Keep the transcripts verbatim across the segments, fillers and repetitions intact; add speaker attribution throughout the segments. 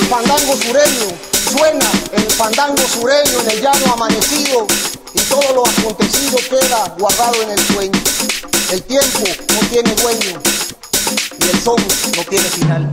Speaker 1: fandango sureño, suena el fandango sureño en el llano amanecido, y todo lo acontecido queda guardado en el sueño. El tiempo no tiene dueño y el son no tiene final.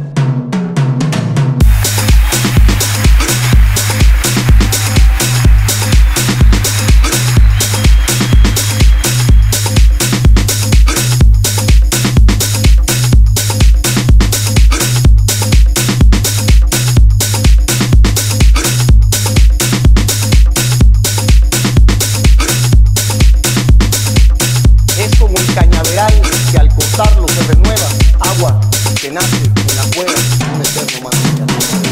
Speaker 1: Que al cortarlo se renueva, agua que nace en la cueva de un eterno manantial.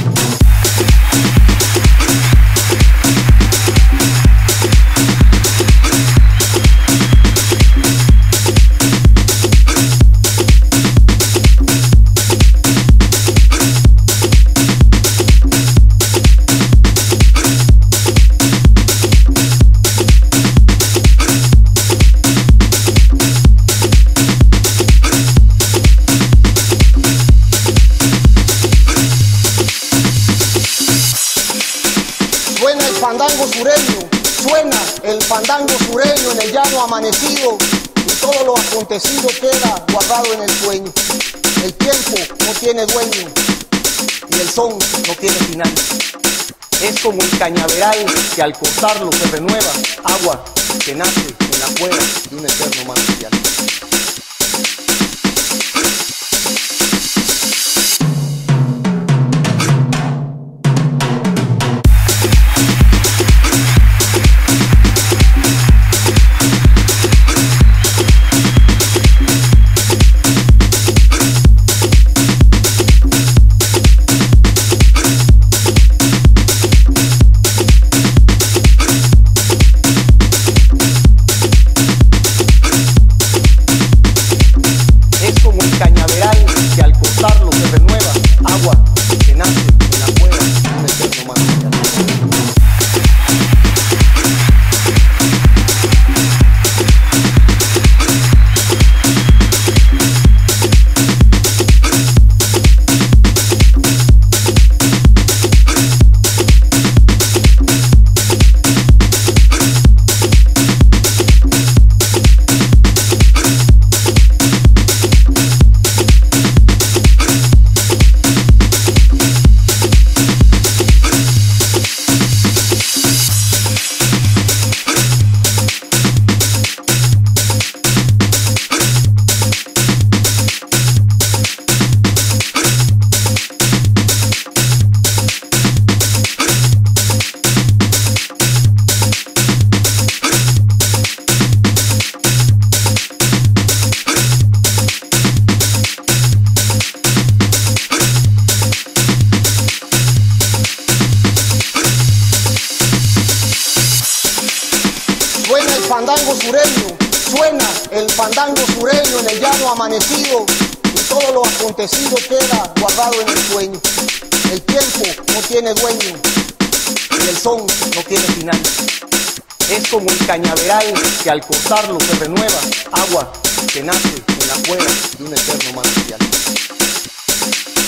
Speaker 1: Suena el fandango sureño, suena el fandango sureño en el llano amanecido, y todo lo acontecido queda guardado en el sueño. El tiempo no tiene dueño y el son no tiene final. Es como el cañaveral que al cortarlo se renueva, agua que nace en la cueva de un eterno manantial. Que al cortarlo se renueva, agua que nace en la cueva de un eterno manantial. Suena el fandango sureño, suena el fandango sureño en el llano amanecido, y todo lo acontecido queda guardado en el sueño. El tiempo no tiene dueño y el son no tiene final. Es como el cañaveral que al cortarlo se renueva, agua que nace en la cueva de un eterno manantial.